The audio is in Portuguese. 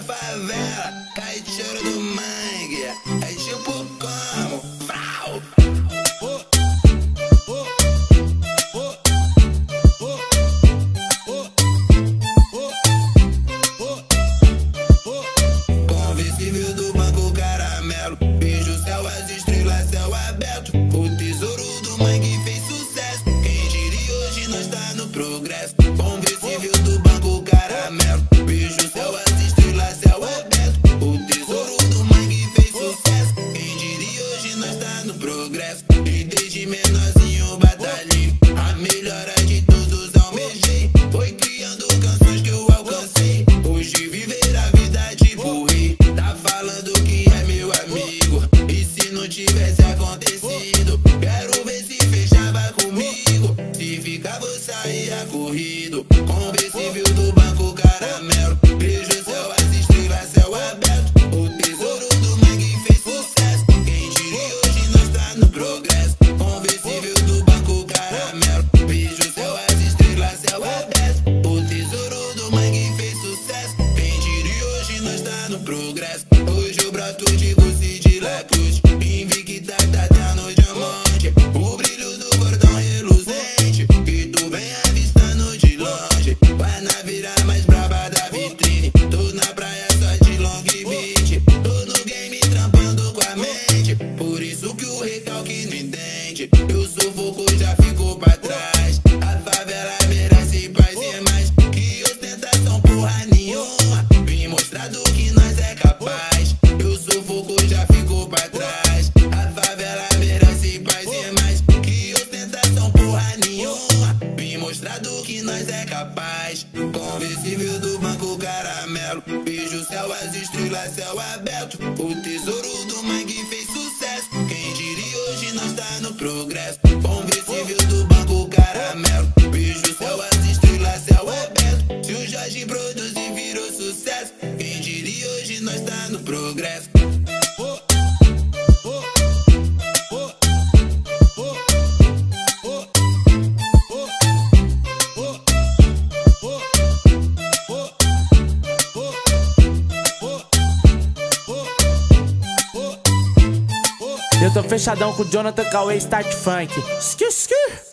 favela, cai cheiro do mangue. É tipo como? Frau. Conversível do banco caramelo, beijo céu, as estrelas, céu aberto. O tesouro do mangue fez sucesso. Quem diria hoje nós tá no progresso. Conversível do banco caramelo, beijo céu, as estrelas, céu aberto. O tesouro do mangue fez sucesso. Quem diria hoje nós tá no progresso. E desde menorzinho batalhei, a melhora de todos almejei. Foi criando canções que eu alcancei. Hoje viver a vida tipo rei. Tá falando que é meu amigo, e se não tivesse acontecido, quero ver se fechava comigo. Se ficar vou sair corrido. Conversível do banco caramelo, beijo céu, as estrelas, céu aberto. O tesouro do mangue fez sucesso. Quem diria hoje nós tá no progresso. Conversível do banco caramelo, beijo céu, as estrelas, céu aberto. O tesouro do mangue fez sucesso. Quem diria hoje nós tá no progresso. Hoje eu broto de Gucci de La Cruz, invictada até no diamante. O brilho do cordão reluzente, que tu vem avistando de longe. Vai na vira mais braba da vitrine. Tô na praia só de long beach. Tô no game trampando com a mente. Por isso que o recalque não entende. Eu sufoco, já ficou pra trás. A favela merece paz e mais que ostentação porra nenhuma. Vim mostrar do que nós é capaz. Eu sufoco, já ficou pra trás. A favela merece paz e mais que ostentação porra nenhuma. Vim mostrar do que nós é capaz. Conversível do banco caramelo, beijo céu, as estrelas, céu aberto. O tesouro do mangue fez sucesso. Quem diria hoje nós tá no progresso. Conversível do banco caramelo, beijo céu, as estrelas, céu aberto. Se o Jorge produzir virou sucesso, quem diria hoje nós tá no progresso. Eu tô fechadão com o Jonathan Cauê Start Funk. Skir, skir.